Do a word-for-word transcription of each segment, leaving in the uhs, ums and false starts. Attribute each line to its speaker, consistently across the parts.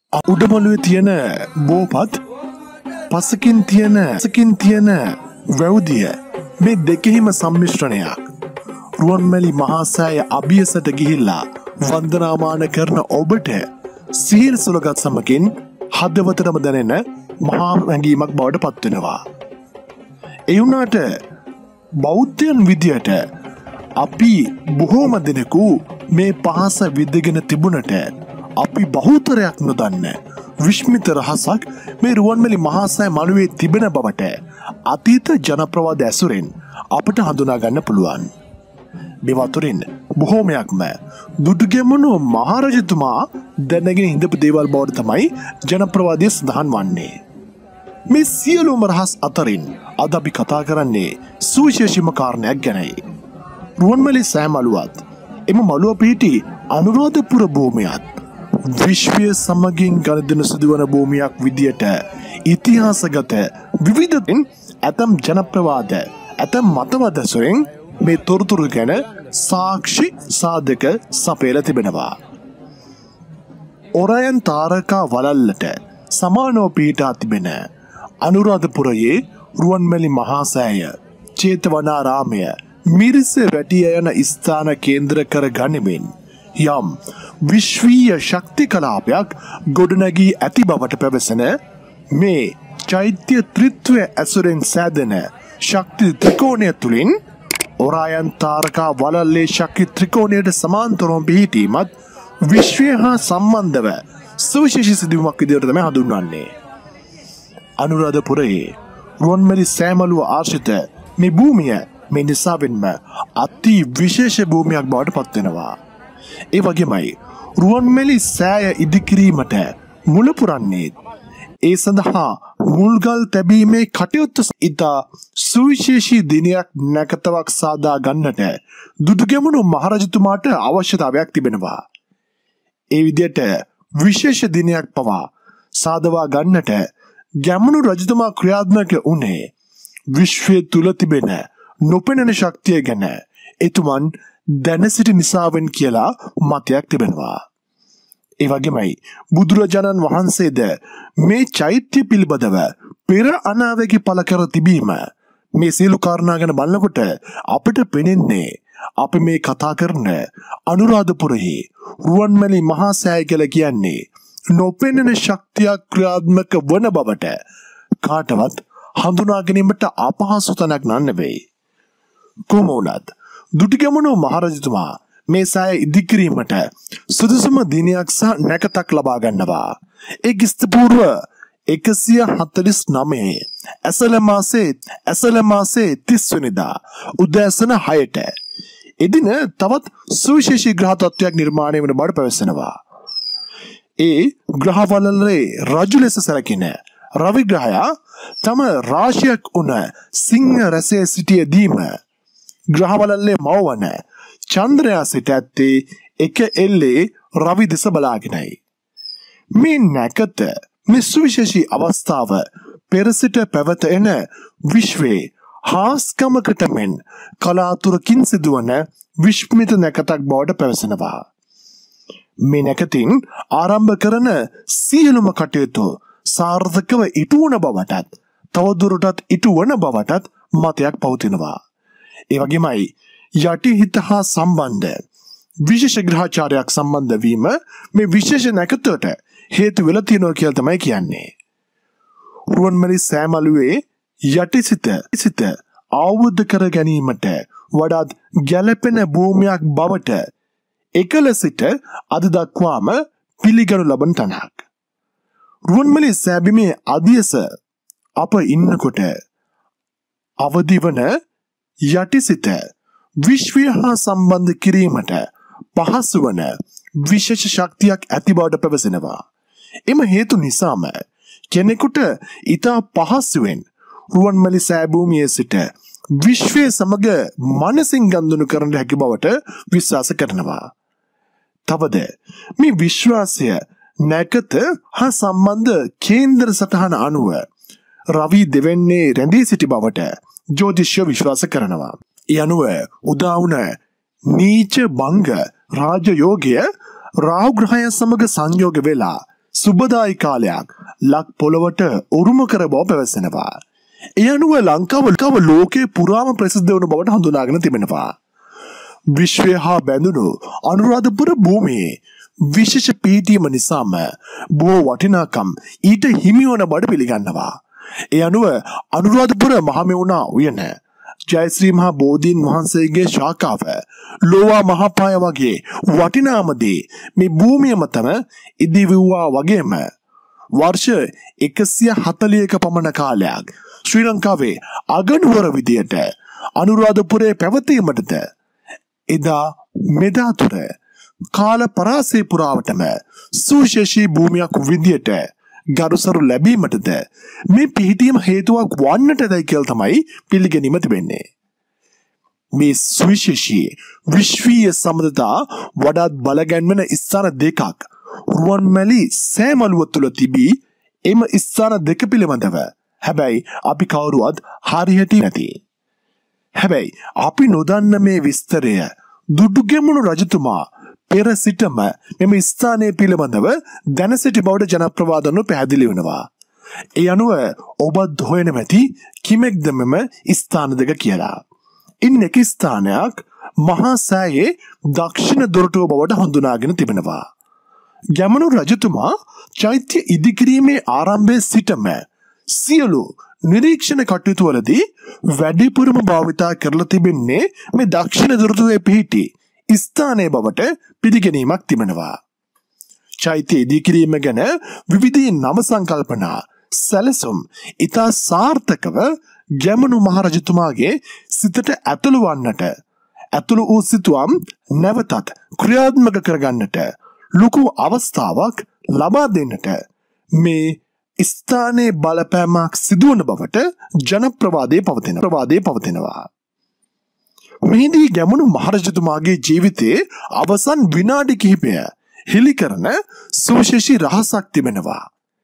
Speaker 1: උඩමළුවේ තියෙන බෝපත් පසකින් තියෙන පසකින් තියෙන වැවුදිය මේ දෙකෙහිම සම්මිශ්‍රණයක්. රුවන්මැලි මහා සෑය අභියසට ගිහිල්ලා වන්දනාමාන කරන ඔබට සිහිල් සුලගත් සමකින් හදවතටම දැනෙන මහා හැඟීමක් බවට පත්වෙනවා. ඒ වුණාට බෞද්ධයන් විදියට අපි බොහෝම දෙනෙකු මේ පහස විදගෙන තිබුණට අපි බහුතරයක් නොදන්න විශ්මිත රහසක් මේ රුවන්මැලි මහා සෑය මළුවේ තිබෙන බවට අතීත ජනප්‍රවාද ඇසුරෙන් අපට හඳුනා ගන්න පුළුවන්. මේ වතුරින් බොහෝමයක්ම දුටුගැමුණු මහරජතුමා දැනගෙන ඉඳපු දේවල් බවට තමයි ජනප්‍රවාදය සඳහන් වන්නේ. මේ සියලුම රහස් අතරින් අද අපි කතා කරන්නේ සුවිශේෂීම කාරණයක් ගැනයි. රුවන්මැලි සෑය මළුවත් එම මළුව පිහිටි අනුරාධපුර භූමියත් විශ්වය සමගින් ගනුදෙනු සිදුවන භූමියක් විදියට ඉතිහාසගත විවිධ ඇතම් ජනප්‍රවාද ඇතම් මතවාද ඇසුරෙන් මේ තොරතුරු ගැන සාක්ෂි සාධක සපයලා තිබෙනවා. ඔරයන් තාරකා වලල්ලට සමානව පිහිටා තිබෙන අනුරාධපුරයේ රුවන්මැලි මහා සෑය චේතවනාරාමය මිරිස වැටිය යන ස්ථාන කේන්ද්‍ර කර ගනිමින් යම් විශ්වීය ශක්ති කලාපයක් ගොඩනැගී ඇති බවට පැවසෙන මේ චෛත්‍ය ත්‍රිත්වය ඇසුරෙන් සෑදෙන ශක්ති ත්‍රිකෝණය තුළින් ඔරායන් තාරකා වලල්ලේ ශක්ති ත්‍රිකෝණයට සමාන්තරව පිහිටීමත් විශ්වය හා සම්බන්ධව සුවිශේෂී සිදුවීමක් විදිහට තමයි හඳුන්වන්නේ. අනුරාධපුරයේ රුවන්මැලි සෑය මළුව ආශ්‍රිත මේ භූමිය මේ නිසාවෙන්ම අති විශේෂ භූමියක් බවට පත්වෙනවා. ඒ වගේමයි රුවන්මැලි සෑය ඉදිකිරීමට මුල පුරන්නේ ඒ සඳහා මුල්ගල් තැබීමේ කටයුත්ත ඉතා සුවිශේෂී දිනයක් නැකතවක් සාදා ගන්නට දුටුගැමුණු මහරජතුමාට අවශ්‍යතාවයක් තිබෙනවා. ඒ විදිහට විශේෂ දිනයක් පවා සාදවා ගන්නට ගැමුණු රජතුමා ක්‍රියාත්මක වුණේ විශ්වය තුල තිබෙන නොපෙනෙන ශක්තිය ගැන එතුමන් දැන සිටි නිසාවෙන් කියලා මතයක් තිබෙනවා. ඒ වගේමයි බුදුරජාණන් වහන්සේද මේ චෛත්‍ය පිළිබඳව පෙර අනාවැකි පළ කර තිබීම මේ සියලු කාරණා ගැන බලනකොට අපිට පෙනෙන්නේ අපි මේ කතා කරන අනුරාධපුරයේ රුවන්මැලි මහා සෑය කියලා කියන්නේ නොපෙනෙන ශක්තියක් ක්‍රියාත්මක වන බවට කාටවත් හඳුනා ගැනීමට අපහසු තැනක් නෙවෙයි. කොහොම වුණත් දුටුගැමුණු මහරජතුමා මේ සෑය ඉදිකිරීමට සුදුසුම දිනයක් සහ නැකතක් ලබා ගන්නවා. ඒ ක්‍රිස්තපූර්ව එකසිය හතළිස් නවය ඇසළ මාසේ ඇසළ මාසේ තිස් වෙනිදා උදෑසන හයට එදින තවත් සුවිශේෂී ග්‍රහ තත්ත්වයක් නිර්මාණය වන බව පැවසෙනවා. ඒ ග්‍රහවලල්ලේ රජු ලෙස සැලකෙන රවි ග්‍රහයා තම රාශියක් වුණ සිංහ රැසේ සිටියදීම ග්‍රහවලල්ලේ මවවන චන්ද්‍රයා සිට ඇත්තේ එක එල්ලේ රවි දෙස බලාගෙනයි. මේ නැකත මේ සුවිශේෂී අවස්ථාව පෙර සිට පැවත එන විශ්වයේ හාස්කමකට මෙන් කලාතුරකින් සිදුවන විශ්මිත නැකතක් බවට පැවසෙනවා. මේ නැකතින් ආරම්භ කරන සියලුම කටයුතු සාර්ථකව ඉටු වන බවටත් තවදුරටත් ඉටු වන බවටත් මතයක් පවතිනවා. ඒ වගේමයි යටිහිත හා සම්බන්ධ විශේෂ ග්‍රහචාරයක් සම්බන්ධ වීම මේ විශේෂ නැකතට හේතු වෙලා තියෙනවා කියලා තමයි කියන්නේ. රුවන්මැලි සෑය මළුවේ යටිසිත සිත අවබෝධ කර ගැනීමට වඩාත් ගැළපෙන භූමියක් බවට එකල සිට අද දක්වාම පිළිගනු ලබන තැනක්. රුවන්මැලි සෑය බිමේ අධියස අප ඉන්නකොට අවදිවන යටිසිත විශ්වය හා සම්බන්ධ කිරීමට පහසු වන විශේෂ ශක්තියක් ඇති බවට පැවසෙනවා. එම හේතු නිසාම කෙනෙකුට ඉතා පහසුවෙන් රුවන්මැලි සෑය භූමියේ සිට විශ්වය සමග මනසින් ගනුදෙනු කරන්න හැකි බවට විශ්වාස කරනවා. තවද මේ විශ්වාසය නැකත හා සම්බන්ධ කේන්ද්‍ර සටහන අනුව රවි දෙවැන්නේ රැඳී සිටි බවට ජ්‍යොතිෂය විශ්වාස කරනවා. ඒ අනුව උදා වුණ නීච භංග රාජයෝගය රාහු ග්‍රහය සමග සංයෝග වෙලා සුබදායි කාලයක් ලක් පොළවට උරුම කර බව පැවසෙනවා. ඒ අනුව ලංකාව ලංකාව ලෝකයේ පුරාම ප්‍රසිද්ධ වන බවට හඳුනාගෙන තිබෙනවා. විශ්වය හා බැඳුණු අනුරාධපුර භූමියේ විශේෂ පීඨියම නිසාම බොහෝ වටිනාකම් ඊට හිමිවන බව පිළිගන්නවා. ඒ අනුව අනුරාධපුර මහමෙවුනා උයන ජයශ්‍රී මහා බෝධීන් වහන්සේගේ ශාඛාව ලෝවා මහපාය වගේ වටිනාම දේ මේ භූමිය මතම ඉදිවුවා වගේම වර්ෂ එකසිය හතළිහක පමණ කාලයක් ශ්‍රී ලංකාවේ අගනුවර විදියට අනුරාධපුරයේ පැවතීමටද එදා මෙදා තුර කාල පරාසය පුරාවටම සුවිශේෂී භූමියක් විදියට ගරුසරු ලැබීමටද මේ පිහිටීම හේතුවක් වන්නටදයි කියලා තමයි පිළිගැනීම තිබෙන්නේ. මේ සුවිශේෂී විශ්වීය සම්බන්ධතා වඩාත් බලගැන්වෙන ස්ථාන දෙකක් රුවන්මැලි සෑමලුව තුළ තිබී එම ස්ථාන දෙක පිළිබඳව හැබැයි අපි කවුරුවත් හරියට නැති. හැබැයි අපි නොදන්න මේ විස්තරය දුටුගැමුණු රජතුමා පෙර සිටම මෙම ස්ථානයේ පිළිබඳව දැන සිටි බවට ජනප්‍රවාදනු පැහැදිලි වෙනවා. ඒ අනුව ඔබත් හොයන මැති කිමෙක්ද මෙම ස්ථාන දෙක කියලා. ඉන් එක ස්ථානයක් මහා සෑයේ දක්ෂිණ දොරටුව බවට හඳුනාගෙන තිබෙනවා. ගැමුණු රජතුමා චෛත්‍ය ඉදිකිරීමේ ආරම්භයේ සිටම සියලු නිරීක්ෂණ කටයුතු වලදී වැඩිපුරම භාවිතා කරලා තිබෙන්නේ මේ දක්ෂිණ දොරටුවේ පිහිටි ස්ථානයේ බවට පිළිගැනීමක් තිබෙනවා. චෛත්‍ය ඉදිකිරීම ගැන විවිධ නව සංකල්පනා සැලසුම් ඉතා සාර්ථකව ගැමුණු මහරජතුමාගේ සිතට ඇතුළු වන්නට ඇතුළු වූ සිතුවම් නැවතත් ක්‍රියාත්මක කරගන්නට ලොකු අවස්ථාවක් ලබා දෙන්නට මේ ස්ථානයේ බලපෑමක් සිදුවන බවට ජනප්‍රවාදයේ පවතින ප්‍රවාදයේ පවතිනවා. මෙහිදී ගැමුණු මහරජතුමාගේ ජීවිතයේ අවසන් විනාඩි කිහිපය හෙළි කරන සුවිශේෂී රහසක් තිබෙනවා.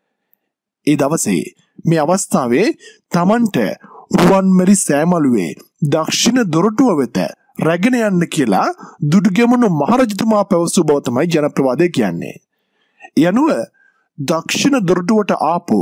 Speaker 1: ඒ දවසේ මේ අවස්ථාවේ තමන්ට රුවන්මැලි සෑමලුවේ දක්ෂිණ දොරටුව වෙත රැගෙන යන්න කියලා දුටුගැමුණු මහරජතුමා පැවසු බව තමයි ජනප්‍රවාදය කියන්නේ. යනුව දක්ෂිණ දොරටුවට ආපු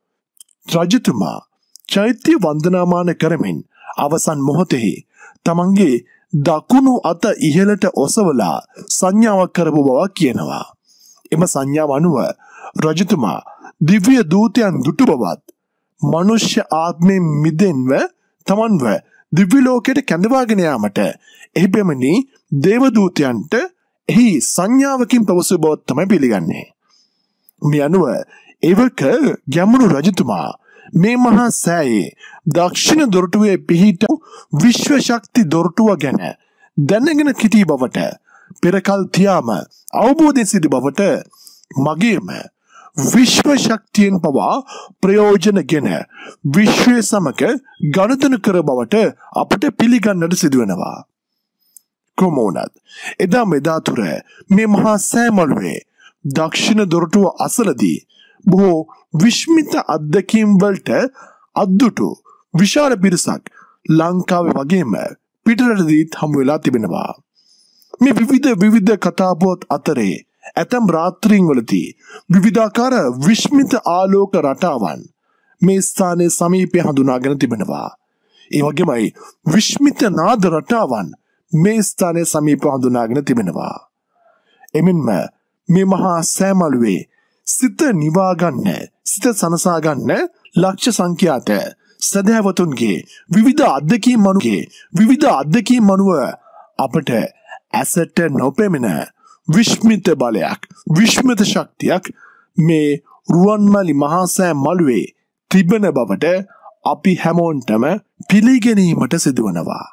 Speaker 1: රජතුමා චෛත්‍ය වන්දනාමාන කරමින් අවසන් මොහොතෙහි තමන්ගේ දකුණු අත ඉහළට ඔසවලා සංඥාවක් කරපු බව කියනවා. එම සංඥාව අනුව රජතුමා දිව්‍ය දූතයන් දුටු බවත් මනුෂ්‍ය ආත්මයෙන් මිදෙන්ව තමන්ව දිව්‍ය ලෝකයට කැඳවාගෙන යාමට එහි පැමිණි දේව දූතයන්ට එහි සංඥාවකින් පැවසු බව තමයි පිළිගන්නේ. මේ අනුව එවක ගැමුණු රජතුමා මේ මහා සෑයේ දක්ෂිණ දොරටුවේ පිහිට විශ්ව ශක්ති දොරටුව ගැන දැනගෙන සිටි බවට පෙරකල් තියාම අවබෝධයෙන් සිටි බවට මගේම විශ්ව ශක්තියෙන් පවා ප්‍රයෝජනගෙන විශ්වය සමග ගනුදෙනු කර බවට අපට පිළිගන්නට සිදුවෙනවා. කොමෝනත් එදා මෙදා තුර මේ මහා සෑමලුවේ දක්ෂිණ දොරටුව අසලදී බොහෝ විශ්මිත අත්දැකීම් වලට අද්දුටු විශාල පිරිසක් ලංකාවේ වගේම පිටරටදීත් හමු වෙලා තිබෙනවා. මේ විවිධ විවිධ කතාපුවත් අතරේ ඇතැම් රාත්‍රීන් වලදී විවිධාකාර විශ්මිත ආලෝක රටාවන් මේ ස්ථානයේ සමීපය හඳුනාගෙන තිබෙනවා. ඒ වගේමයි විශ්මිත නාද රටාවන් මේ ස්ථානයේ සමීපව හඳුනාගෙන තිබෙනවා. එමෙන්ම මේ මහා සෑමලුවේ සිත නිවා ගන්න සිත සනසා ගන්න ලක්ෂ සංඛ්‍යාත සදහැවතුන්ගේ විවිධ අත්දැකීම් මනුගේ විවිධ අත්දැකීම් මනුව අපට ඇසට නොපෙමෙන විශ්මිත බලයක් විශ්මිත ශක්තියක් මේ රුවන්මැලි මහා සෑ මළුවේ තිබෙන බවට අපි හැමෝන්ටම පිළිගැනීමට සිදුවනවා.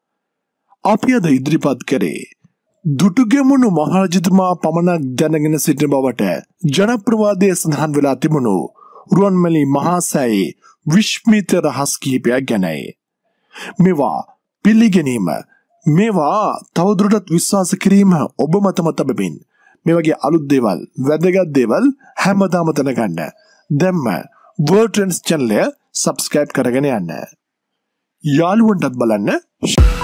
Speaker 1: අපි අද ඉදිරිපත් කරේ දුටුගැමුණු මහරජතුමා පමණක් දැනගෙන සිටින බවට ජනප්‍රවාදයේ සඳහන් වෙලා තිබුණු රුවන්මැලි මහා සෑයේ විශ්මිත රහස් කිහිපයක් ගැනයි. මේවා පිළිගැනීම මේවා තවදුරටත් විශ්වාස කිරීම ඔබ මත මත බැවින් මේ වගේ අලුත් දේවල් වැදගත් දේවල් හැමදාම දැනගන්න දැම්ම World Trends channel එක subscribe කරගෙන යන්න. යාළුවන්ටත් බලන්න